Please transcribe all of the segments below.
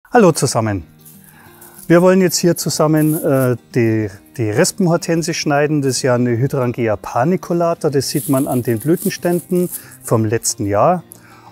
Hallo zusammen! Wir wollen jetzt hier zusammen die Rispenhortensie schneiden. Das ist ja eine Hydrangea paniculata, das sieht man an den Blütenständen vom letzten Jahr.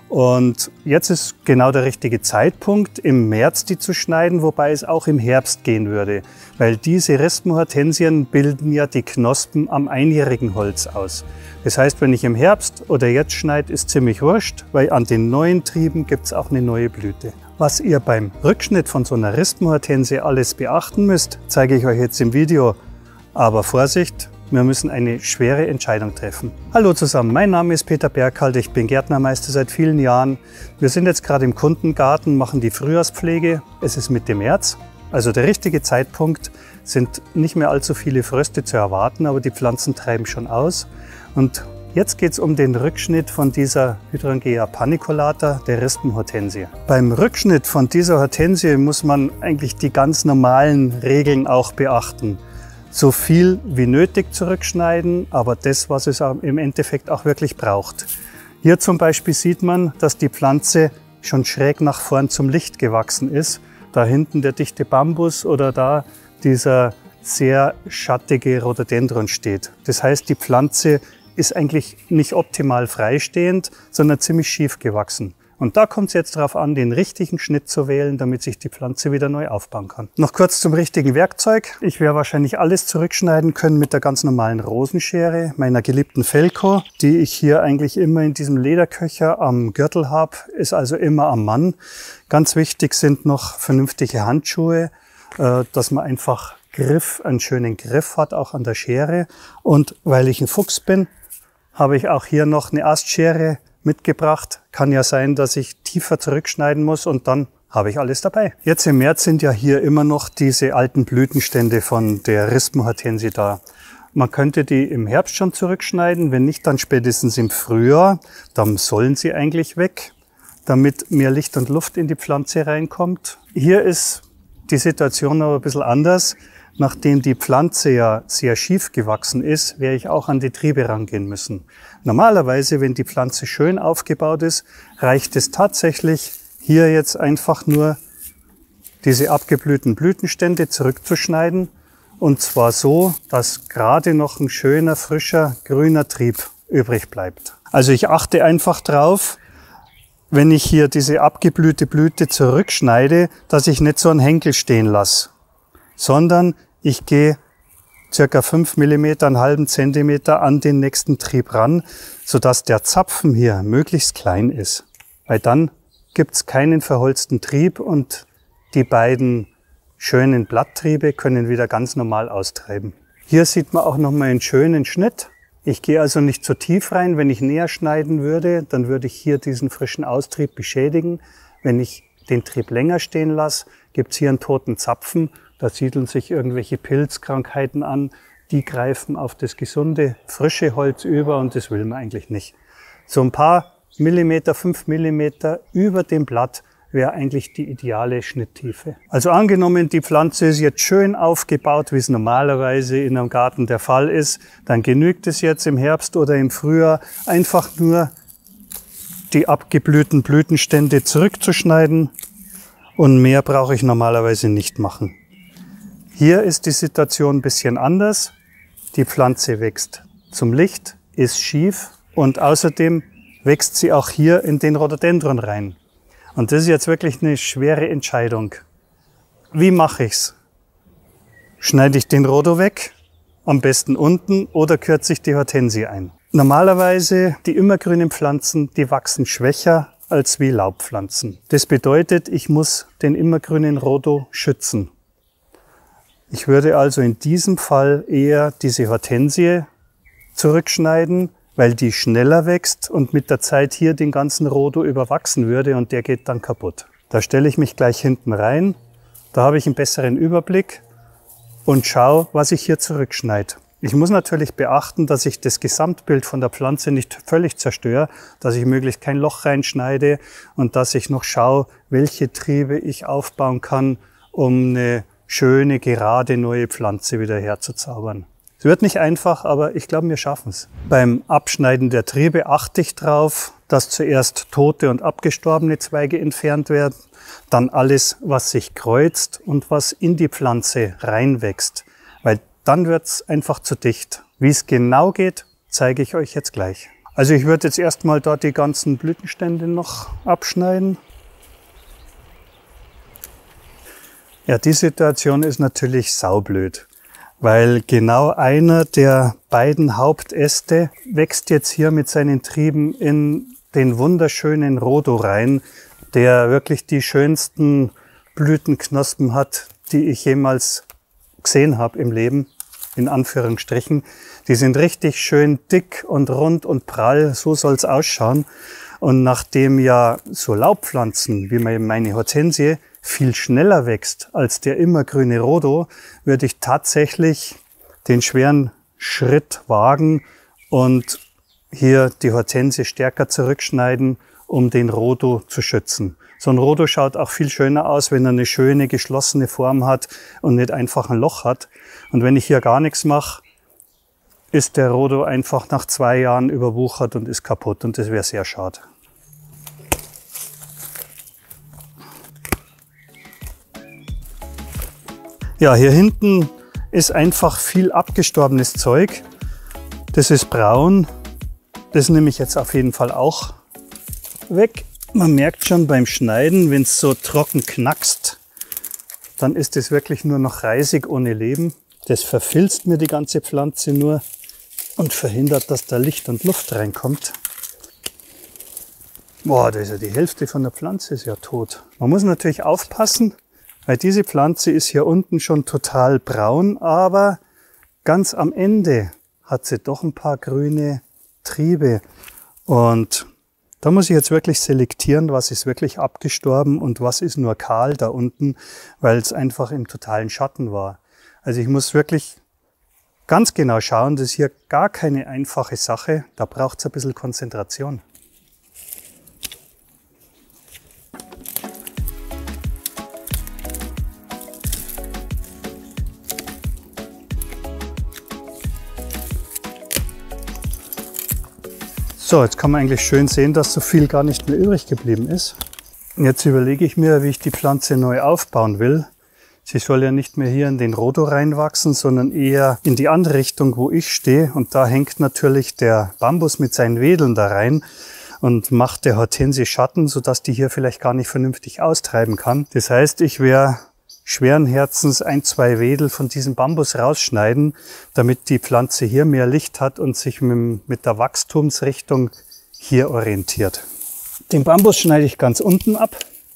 Und jetzt ist genau der richtige Zeitpunkt, im März die zu schneiden, wobei es auch im Herbst gehen würde. Weil diese Rispenhortensien bilden ja die Knospen am einjährigen Holz aus. Das heißt, wenn ich im Herbst oder jetzt schneide, ist ziemlich wurscht, weil an den neuen Trieben gibt es auch eine neue Blüte. Was ihr beim Rückschnitt von so einer Rispenhortensie alles beachten müsst, zeige ich euch jetzt im Video. Aber Vorsicht! Wir müssen eine schwere Entscheidung treffen. Hallo zusammen, mein Name ist Peter Berghalter, ich bin Gärtnermeister seit vielen Jahren. Wir sind jetzt gerade im Kundengarten, machen die Frühjahrspflege. Es ist Mitte März, also der richtige Zeitpunkt. Sind nicht mehr allzu viele Fröste zu erwarten, aber die Pflanzen treiben schon aus. Und jetzt geht es um den Rückschnitt von dieser Hydrangea paniculata, der Rispenhortensie. Beim Rückschnitt von dieser Hortensie muss man eigentlich die ganz normalen Regeln auch beachten. So viel wie nötig zurückschneiden, aber das, was es im Endeffekt auch wirklich braucht. Hier zum Beispiel sieht man, dass die Pflanze schon schräg nach vorn zum Licht gewachsen ist. Da hinten der dichte Bambus oder da dieser sehr schattige Rhododendron steht. Das heißt, die Pflanze ist eigentlich nicht optimal freistehend, sondern ziemlich schief gewachsen. Und da kommt es jetzt darauf an, den richtigen Schnitt zu wählen, damit sich die Pflanze wieder neu aufbauen kann. Noch kurz zum richtigen Werkzeug. Ich werde wahrscheinlich alles zurückschneiden können mit der ganz normalen Rosenschere, meiner geliebten Felco, die ich hier eigentlich immer in diesem Lederköcher am Gürtel habe, ist also immer am Mann. Ganz wichtig sind noch vernünftige Handschuhe, dass man einfach einen schönen Griff hat, auch an der Schere. Und weil ich ein Fuchs bin, habe ich auch hier noch eine Astschere mitgebracht. Kann ja sein, dass ich tiefer zurückschneiden muss und dann habe ich alles dabei. Jetzt im März sind ja hier immer noch diese alten Blütenstände von der Rispenhortensie da. Man könnte die im Herbst schon zurückschneiden, wenn nicht, dann spätestens im Frühjahr. Dann sollen sie eigentlich weg, damit mehr Licht und Luft in die Pflanze reinkommt. Hier ist die Situation aber ein bisschen anders. Nachdem die Pflanze ja sehr schief gewachsen ist, werde ich auch an die Triebe rangehen müssen. Normalerweise, wenn die Pflanze schön aufgebaut ist, reicht es tatsächlich, hier jetzt einfach nur diese abgeblühten Blütenstände zurückzuschneiden. Und zwar so, dass gerade noch ein schöner, frischer, grüner Trieb übrig bleibt. Also ich achte einfach drauf, wenn ich hier diese abgeblühte Blüte zurückschneide, dass ich nicht so einen Henkel stehen lasse, sondern ich gehe circa 5 mm, einen halben Zentimeter an den nächsten Trieb ran, sodass der Zapfen hier möglichst klein ist. Weil dann gibt es keinen verholzten Trieb und die beiden schönen Blatttriebe können wieder ganz normal austreiben. Hier sieht man auch nochmal einen schönen Schnitt. Ich gehe also nicht zu tief rein. Wenn ich näher schneiden würde, dann würde ich hier diesen frischen Austrieb beschädigen. Wenn ich den Trieb länger stehen lasse, gibt es hier einen toten Zapfen. Da siedeln sich irgendwelche Pilzkrankheiten an, die greifen auf das gesunde, frische Holz über und das will man eigentlich nicht. So ein paar Millimeter, 5 Millimeter über dem Blatt wäre eigentlich die ideale Schnitttiefe. Also angenommen, die Pflanze ist jetzt schön aufgebaut, wie es normalerweise in einem Garten der Fall ist, dann genügt es jetzt im Herbst oder im Frühjahr einfach nur die abgeblühten Blütenstände zurückzuschneiden und mehr brauche ich normalerweise nicht machen. Hier ist die Situation ein bisschen anders. Die Pflanze wächst zum Licht, ist schief und außerdem wächst sie auch hier in den Rhododendron rein. Und das ist jetzt wirklich eine schwere Entscheidung. Wie mache ich's? Schneide ich den Rhodo weg, am besten unten, oder kürze ich die Hortensie ein? Normalerweise die immergrünen Pflanzen, die wachsen schwächer als wie Laubpflanzen. Das bedeutet, ich muss den immergrünen Rhodo schützen. Ich würde also in diesem Fall eher diese Hortensie zurückschneiden, weil die schneller wächst und mit der Zeit hier den ganzen Rhodo überwachsen würde und der geht dann kaputt. Da stelle ich mich gleich hinten rein, da habe ich einen besseren Überblick und schaue, was ich hier zurückschneide. Ich muss natürlich beachten, dass ich das Gesamtbild von der Pflanze nicht völlig zerstöre, dass ich möglichst kein Loch reinschneide und dass ich noch schaue, welche Triebe ich aufbauen kann, um eine schöne, gerade neue Pflanze wieder herzuzaubern. Es wird nicht einfach, aber ich glaube, wir schaffen es. Beim Abschneiden der Triebe achte ich darauf, dass zuerst tote und abgestorbene Zweige entfernt werden, dann alles, was sich kreuzt und was in die Pflanze reinwächst, weil dann wird es einfach zu dicht. Wie es genau geht, zeige ich euch jetzt gleich. Also ich würde jetzt erstmal da die ganzen Blütenstände noch abschneiden. Ja, die Situation ist natürlich saublöd, weil genau einer der beiden Hauptäste wächst jetzt hier mit seinen Trieben in den wunderschönen Rhodo rein, der wirklich die schönsten Blütenknospen hat, die ich jemals gesehen habe im Leben, in Anführungsstrichen. Die sind richtig schön dick und rund und prall, so soll es ausschauen. Und nachdem ja so Laubpflanzen, wie meine Hortensie, viel schneller wächst als der immergrüne Rhodo, würde ich tatsächlich den schweren Schritt wagen und hier die Hortensie stärker zurückschneiden, um den Rhodo zu schützen. So ein Rhodo schaut auch viel schöner aus, wenn er eine schöne geschlossene Form hat und nicht einfach ein Loch hat. Und wenn ich hier gar nichts mache, ist der Rhodo einfach nach 2 Jahren überwuchert und ist kaputt und das wäre sehr schade. Ja, hier hinten ist einfach viel abgestorbenes Zeug. Das ist braun. Das nehme ich jetzt auf jeden Fall auch weg. Man merkt schon beim Schneiden, wenn es so trocken knackst, dann ist es wirklich nur noch Reisig ohne Leben. Das verfilzt mir die ganze Pflanze nur und verhindert, dass da Licht und Luft reinkommt. Boah, das ist ja die Hälfte von der Pflanze ist ja tot. Man muss natürlich aufpassen, weil diese Pflanze ist hier unten schon total braun, aber ganz am Ende hat sie doch ein paar grüne Triebe. Und da muss ich jetzt wirklich selektieren, was ist wirklich abgestorben und was ist nur kahl da unten, weil es einfach im totalen Schatten war. Also ich muss wirklich ganz genau schauen, das ist hier gar keine einfache Sache, da braucht es ein bisschen Konzentration. So, jetzt kann man eigentlich schön sehen, dass so viel gar nicht mehr übrig geblieben ist. Und jetzt überlege ich mir, wie ich die Pflanze neu aufbauen will. Sie soll ja nicht mehr hier in den Rhodo reinwachsen, sondern eher in die andere Richtung, wo ich stehe. Und da hängt natürlich der Bambus mit seinen Wedeln da rein und macht der Hortensie Schatten, sodass die hier vielleicht gar nicht vernünftig austreiben kann. Das heißt, ich werde schweren Herzens 1, 2 Wedel von diesem Bambus rausschneiden, damit die Pflanze hier mehr Licht hat und sich mit der Wachstumsrichtung hier orientiert. Den Bambus schneide ich ganz unten ab.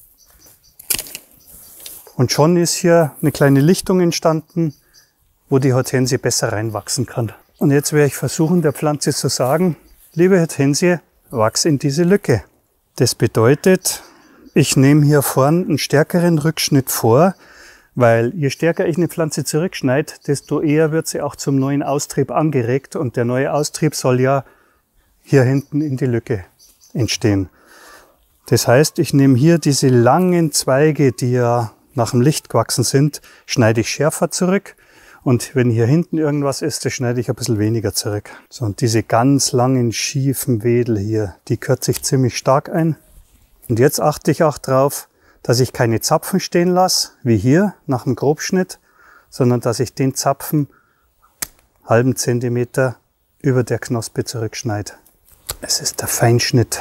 Und schon ist hier eine kleine Lichtung entstanden, wo die Hortensie besser reinwachsen kann. Und jetzt werde ich versuchen, der Pflanze zu sagen, liebe Hortensie, wachs in diese Lücke. Das bedeutet, ich nehme hier vorn einen stärkeren Rückschnitt vor, weil je stärker ich eine Pflanze zurückschneide, desto eher wird sie auch zum neuen Austrieb angeregt und der neue Austrieb soll ja hier hinten in die Lücke entstehen. Das heißt, ich nehme hier diese langen Zweige, die ja nach dem Licht gewachsen sind, schneide ich schärfer zurück und wenn hier hinten irgendwas ist, das schneide ich ein bisschen weniger zurück. So, und diese ganz langen, schiefen Wedel hier, die kürze ich ziemlich stark ein. Und jetzt achte ich auch drauf, dass ich keine Zapfen stehen lasse, wie hier nach dem Grobschnitt, sondern dass ich den Zapfen halben Zentimeter über der Knospe zurückschneide. Es ist der Feinschnitt.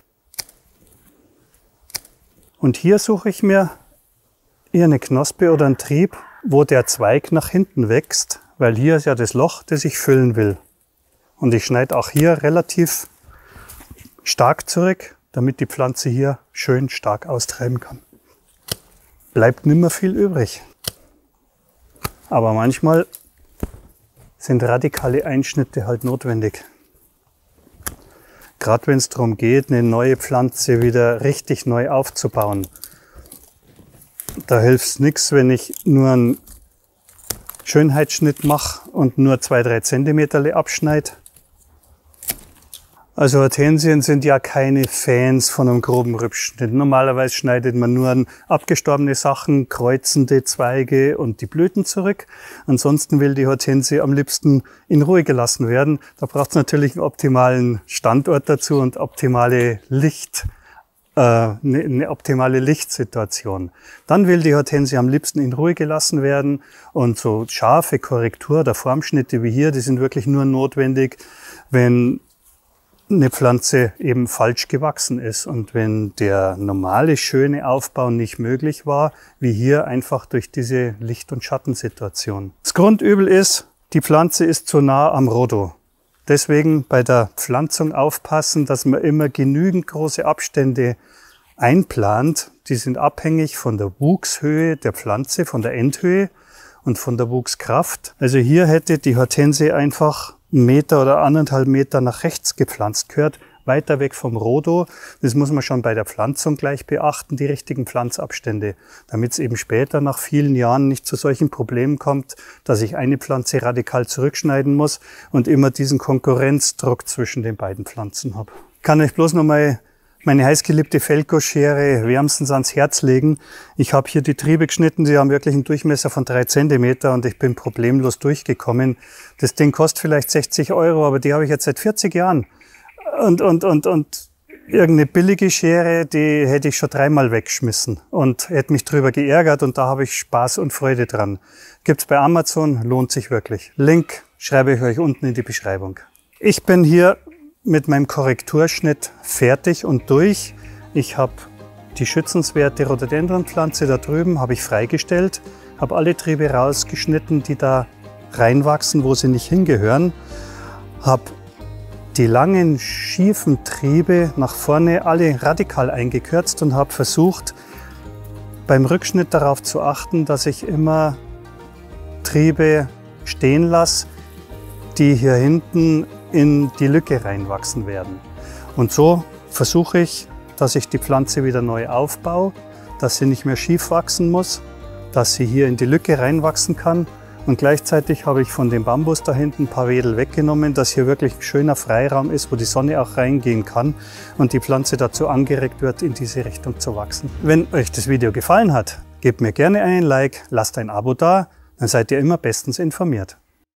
Und hier suche ich mir eher eine Knospe oder einen Trieb, wo der Zweig nach hinten wächst, weil hier ist ja das Loch, das ich füllen will. Und ich schneide auch hier relativ stark zurück, damit die Pflanze hier schön stark austreiben kann. Bleibt nicht mehr viel übrig. Aber manchmal sind radikale Einschnitte halt notwendig. Gerade wenn es darum geht, eine neue Pflanze wieder richtig neu aufzubauen. Da hilft es nichts, wenn ich nur einen Schönheitsschnitt mache und nur 2-3 Zentimeter abschneide. Also Hortensien sind ja keine Fans von einem groben Rückschnitt. Normalerweise schneidet man nur an abgestorbene Sachen, kreuzende Zweige und die Blüten zurück. Ansonsten will die Hortensie am liebsten in Ruhe gelassen werden. Da braucht es natürlich einen optimalen Standort dazu und optimale eine optimale Lichtsituation. Dann will die Hortensie am liebsten in Ruhe gelassen werden und so scharfe Korrektur der Formschnitte wie hier, die sind wirklich nur notwendig, wenn eine Pflanze eben falsch gewachsen ist und wenn der normale, schöne Aufbau nicht möglich war, wie hier einfach durch diese Licht- und Schattensituation. Das Grundübel ist, die Pflanze ist zu nah am Rhodo. Deswegen bei der Pflanzung aufpassen, dass man immer genügend große Abstände einplant. Die sind abhängig von der Wuchshöhe der Pflanze, von der Endhöhe und von der Wuchskraft. Also hier hätte die Hortensie einfach 1 Meter oder 1,5 Meter nach rechts gepflanzt gehört, weiter weg vom Rhodo. Das muss man schon bei der Pflanzung gleich beachten, die richtigen Pflanzabstände, damit es eben später nach vielen Jahren nicht zu solchen Problemen kommt, dass ich eine Pflanze radikal zurückschneiden muss und immer diesen Konkurrenzdruck zwischen den beiden Pflanzen habe. Ich kann euch bloß nochmal meine heißgeliebte Felco-Schere wärmstens ans Herz legen. Ich habe hier die Triebe geschnitten, die haben wirklich einen Durchmesser von 3 Zentimeter und ich bin problemlos durchgekommen. Das Ding kostet vielleicht 60 €, aber die habe ich jetzt seit 40 Jahren. Und irgendeine billige Schere, die hätte ich schon 3-mal weggeschmissen und hätte mich drüber geärgert und da habe ich Spaß und Freude dran. Gibt's bei Amazon, lohnt sich wirklich. Link schreibe ich euch unten in die Beschreibung. Ich bin hier mit meinem Korrekturschnitt fertig und durch. Ich habe die schützenswerte Rhododendronpflanze da drüben habe ich freigestellt, habe alle Triebe rausgeschnitten, die da reinwachsen, wo sie nicht hingehören, habe die langen, schiefen Triebe nach vorne alle radikal eingekürzt und habe versucht, beim Rückschnitt darauf zu achten, dass ich immer Triebe stehen lasse, die hier hinten in die Lücke reinwachsen werden. Und so versuche ich, dass ich die Pflanze wieder neu aufbaue, dass sie nicht mehr schief wachsen muss, dass sie hier in die Lücke reinwachsen kann. Und gleichzeitig habe ich von dem Bambus da hinten ein paar Wedel weggenommen, dass hier wirklich ein schöner Freiraum ist, wo die Sonne auch reingehen kann und die Pflanze dazu angeregt wird, in diese Richtung zu wachsen. Wenn euch das Video gefallen hat, gebt mir gerne einen Like, lasst ein Abo da, dann seid ihr immer bestens informiert.